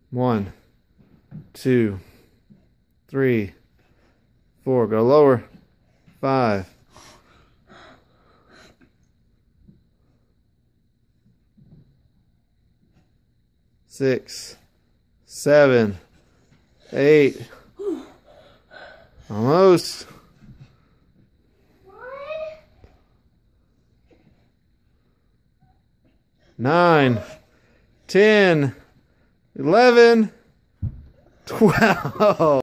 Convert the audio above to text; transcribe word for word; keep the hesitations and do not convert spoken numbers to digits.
One, two, three, four. Go lower. Five. Six, seven, eight. Almost. Nine, ten, eleven, twelve.